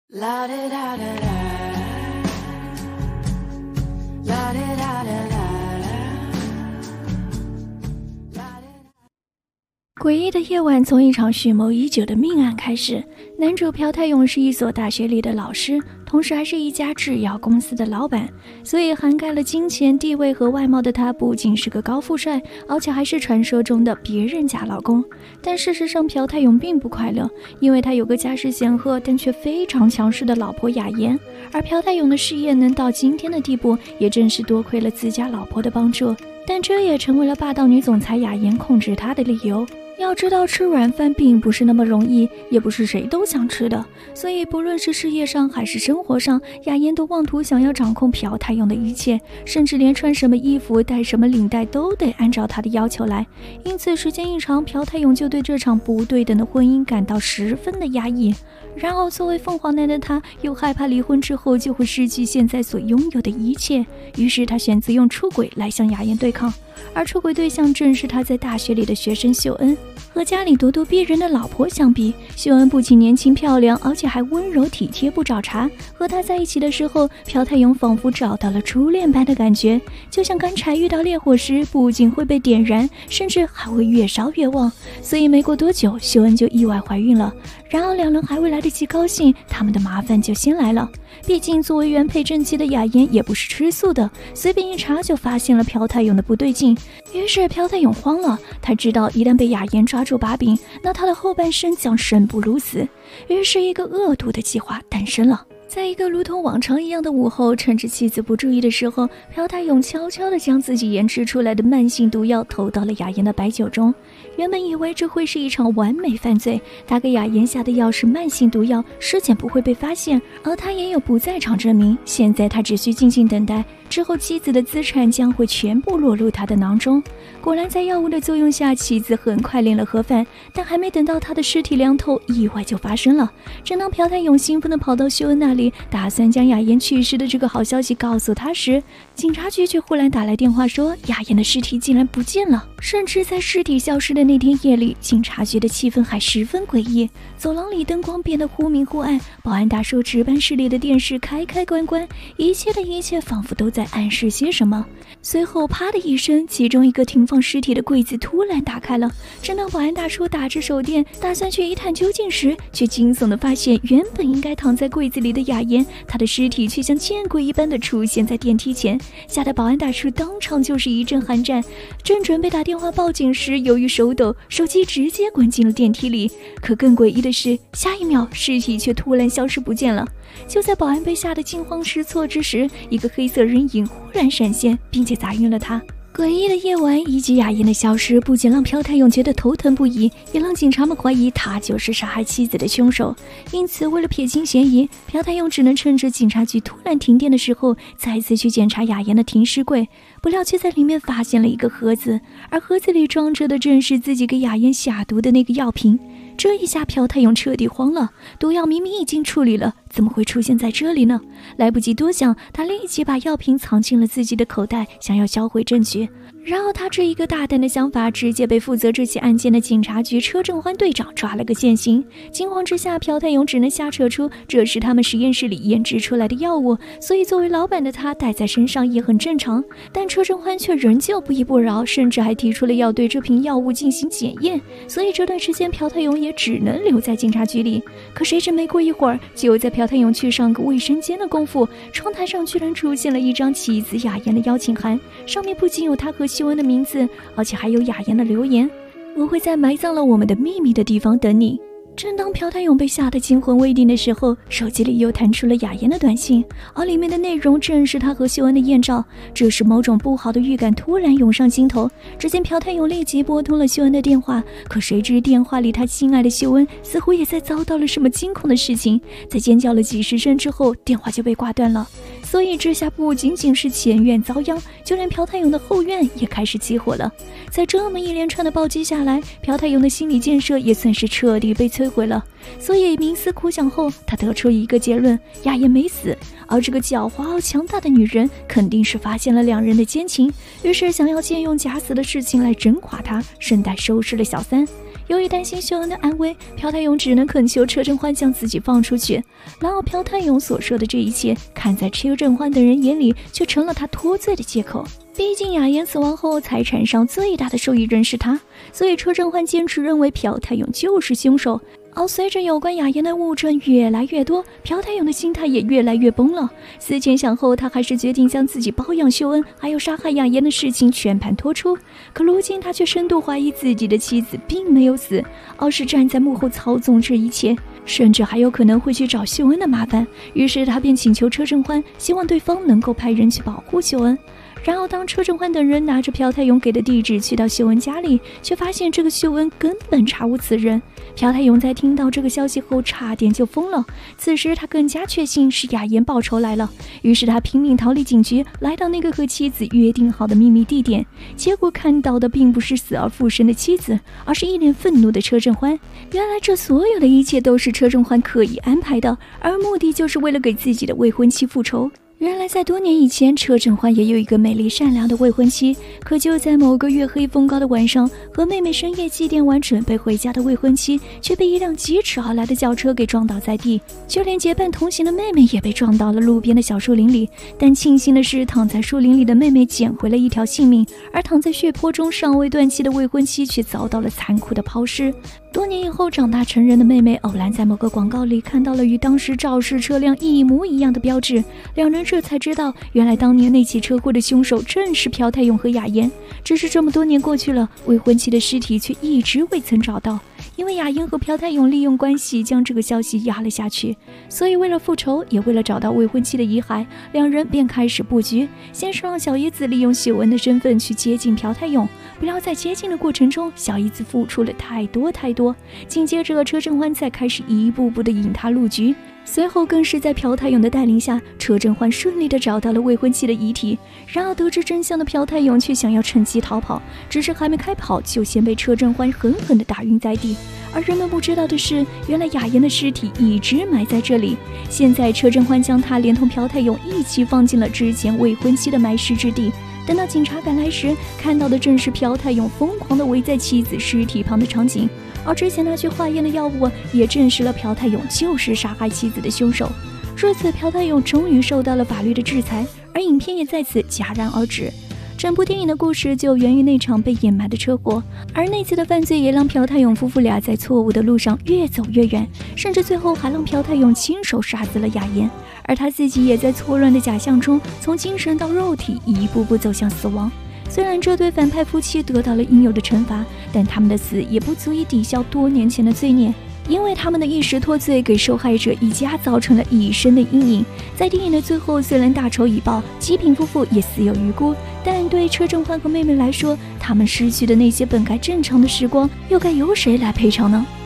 La da da da da, la da da da da. 诡异的夜晚从一场蓄谋已久的命案开始。男主朴泰勇是一所大学里的老师，同时还是一家制药公司的老板，所以涵盖了金钱、地位和外貌的他，不仅是个高富帅，而且还是传说中的别人家老公。但事实上，朴泰勇并不快乐，因为他有个家世显赫但却非常强势的老婆雅妍。而朴泰勇的事业能到今天的地步，也正是多亏了自家老婆的帮助。但这也成为了霸道女总裁雅妍控制他的理由。要知道，吃软饭并不是那么容易，也不是谁都想吃的，所以不论是事业上还是生活上，雅妍都妄图想要掌控朴泰勇的一切，甚至连穿什么衣服、戴什么领带都得按照他的要求来。因此时间一长，朴泰勇就对这场不对等的婚姻感到十分的压抑。然而作为凤凰男的他，又害怕离婚之后就会失去现在所拥有的一切，于是他选择用出轨来向雅妍对抗。而出轨对象正是他在大学里的学生秀恩。和家里咄咄逼人的老婆相比，秀恩不仅年轻漂亮，而且还温柔体贴，不找茬。和他在一起的时候，朴泰勇仿佛找到了初恋般的感觉，就像干柴遇到烈火时，不仅会被点燃，甚至还会越烧越旺。所以没过多久，秀恩就意外怀孕了。然而两人还未来得及高兴，他们的麻烦就先来了。毕竟作为原配正妻的雅妍也不是吃素的，随便一查就发现了朴泰勇的不对劲。于是朴泰勇慌了，他知道一旦被雅妍抓住把柄，那他的后半生将生不如死。于是一个恶毒的计划诞生了。在一个如同往常一样的午后，趁着妻子不注意的时候，朴泰勇悄悄地将自己研制出来的慢性毒药投到了雅妍的白酒中。原本以为这会是一场完美犯罪，他给雅妍下的药是慢性毒药，尸检不会被发现，而他也有不在场证明。现在他只需静静等待，之后妻子的资产将会全部落入他的囊中。果然在药物的作用下，妻子很快练了盒饭，但还没等到他的尸体凉透，意外就发生了。正当朴泰勇兴奋地跑到秀恩那里，打算将雅妍去世的这个好消息告诉他时，警察局却忽然打来电话说雅妍的尸体竟然不见了。甚至在尸体消失的那天夜里，警察局的气氛还十分诡异，走廊里灯光变得忽明忽暗，保安大叔值班室里的电视开开关关，一切的一切仿佛都在暗示些什么。随后啪的一声，其中一个停放尸体的柜子突然打开了。正当保安大叔打着手电打算去一探究竟时，却惊悚地发现原本应该躺在柜子里的雅妍，她的尸体却像见鬼一般的出现在电梯前，吓得保安大叔当场就是一阵寒战。正准备打电话报警时，由于手抖，手机直接滚进了电梯里。可更诡异的是，下一秒尸体却突然消失不见了。就在保安被吓得惊慌失措之时，一个黑色人影忽然闪现，并且砸晕了他。诡异的夜晚以及雅妍的消失，不仅让朴泰勇觉得头疼不已，也让警察们怀疑他就是杀害妻子的凶手。因此为了撇清嫌疑，朴泰勇只能趁着警察局突然停电的时候，再次去检查雅妍的停尸柜，不料却在里面发现了一个盒子，而盒子里装着的正是自己给雅妍下毒的那个药瓶。这一下朴泰勇彻底慌了，毒药明明已经处理了，怎么会出现在这里呢？来不及多想，他立即把药瓶藏进了自己的口袋，想要销毁证据。然而他这一个大胆的想法直接被负责这起案件的警察局车正欢队长抓了个现行。惊慌之下，朴泰勇只能瞎扯出这是他们实验室里研制出来的药物，所以作为老板的他带在身上也很正常。但车正欢却仍旧不依不饶，甚至还提出了要对这瓶药物进行检验，所以这段时间朴泰勇也只能留在警察局里。可谁知没过一会儿，就在朴泰勇去上个卫生间的功夫，窗台上居然出现了一张妻子雅妍的邀请函，上面不仅有他和秀恩的名字，而且还有雅妍的留言：我会在埋葬了我们的秘密的地方等你。正当朴泰勇被吓得惊魂未定的时候，手机里又弹出了雅妍的短信，而里面的内容正是他和秀恩的艳照。这时某种不好的预感突然涌上心头，只见朴泰勇立即拨通了秀恩的电话，可谁知电话里他心爱的秀恩似乎也在遭到了什么惊恐的事情，在尖叫了几十声之后，电话就被挂断了。所以这下不仅仅是前院遭殃，就连朴泰勇的后院也开始起火了。在这么一连串的暴击下来，朴泰勇的心理建设也算是彻底被摧毁了。所以冥思苦想后，他得出一个结论：雅妍没死，而这个狡猾而强大的女人肯定是发现了两人的奸情，于是想要借用假死的事情来整垮他，顺带收拾了小三。 由于担心秀恩的安危，朴泰勇只能恳求车正欢将自己放出去。然而朴泰勇所说的这一切，看在车正欢等人眼里，却成了他脱罪的借口。毕竟雅妍死亡后，财产上最大的受益人是他，所以车正欢坚持认为朴泰勇就是凶手。而随着有关雅妍的物证越来越多，朴泰勇的心态也越来越崩了。思前想后，他还是决定将自己包养秀恩还有杀害雅妍的事情全盘托出。可如今他却深度怀疑自己的妻子并没有死，而是站在幕后操纵这一切，甚至还有可能会去找秀恩的麻烦。于是他便请求车正欢，希望对方能够派人去保护秀恩。然而当车正欢等人拿着朴泰勇给的地址去到秀恩家里，却发现这个秀恩根本查无此人。朴泰勇在听到这个消息后差点就疯了，此时他更加确信是雅妍报仇来了，于是他拼命逃离警局，来到那个和妻子约定好的秘密地点。结果看到的并不是死而复生的妻子，而是一脸愤怒的车正欢。原来这所有的一切都是车正欢刻意安排的，而目的就是为了给自己的未婚妻复仇。原来在多年以前，车正欢也有一个美丽善良的未婚妻，可就在某个月黑风高的晚上，和妹妹深夜祭奠完准备回家的未婚妻却被一辆疾驰而来的轿车给撞倒在地，就连结伴同行的妹妹也被撞到了路边的小树林里。但庆幸的是，躺在树林里的妹妹捡回了一条性命，而躺在血泊中尚未断气的未婚妻却遭到了残酷的抛尸。多年以后，长大成人的妹妹偶然在某个广告里看到了与当时肇事车辆一模一样的标志，两人这才知道，原来当年那起车祸的凶手正是朴泰勇和雅妍。只是这么多年过去了，未婚妻的尸体却一直未曾找到。因为雅妍和朴泰勇利用关系将这个消息压了下去，所以为了复仇，也为了找到未婚妻的遗骸，两人便开始布局。先是让小姨子利用秀恩的身份去接近朴泰勇，不料在接近的过程中，小姨子付出了太多，紧接着车正欢才开始一步步的引他入局。随后更是在朴泰勇的带领下，车正欢顺利的找到了未婚妻的遗体。然而得知真相的朴泰勇却想要趁机逃跑，只是还没开跑，就先被车正欢狠狠的打晕在地。而人们不知道的是，原来雅妍的尸体一直埋在这里。现在车正欢将他连同朴泰勇一起放进了之前未婚妻的埋尸之地。等到警察赶来时，看到的正是朴泰勇疯狂地围在妻子尸体旁的场景。而之前那去化验的药物也证实了朴泰勇就是杀害妻子的凶手。如此，朴泰勇终于受到了法律的制裁，而影片也在此戛然而止。整部电影的故事就源于那场被掩埋的车祸，而那次的犯罪也让朴泰勇夫妇俩在错误的路上越走越远，甚至最后还让朴泰勇亲手杀死了雅妍，而他自己也在错乱的假象中从精神到肉体一步步走向死亡。虽然这对反派夫妻得到了应有的惩罚，但他们的死也不足以抵消多年前的罪孽，因为他们的一时脱罪给受害者一家造成了一生的阴影。在电影的最后，虽然大仇已报，吉平夫妇也死有余辜，但对车正欢和妹妹来说，他们失去的那些本该正常的时光，又该由谁来赔偿呢？